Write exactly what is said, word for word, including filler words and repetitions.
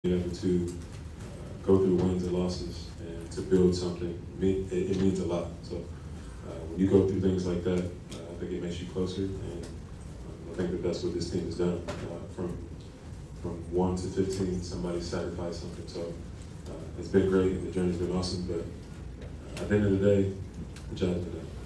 Being able to uh, go through wins and losses and to build something, it, it means a lot. So uh, when you go through things like that, uh, I think it makes you closer, and um, I think that that's what this team has done. Uh, from from one to fifteen, somebody sacrificed something. So uh, it's been great, and the journey's been awesome. But uh, at the end of the day, the job's been done.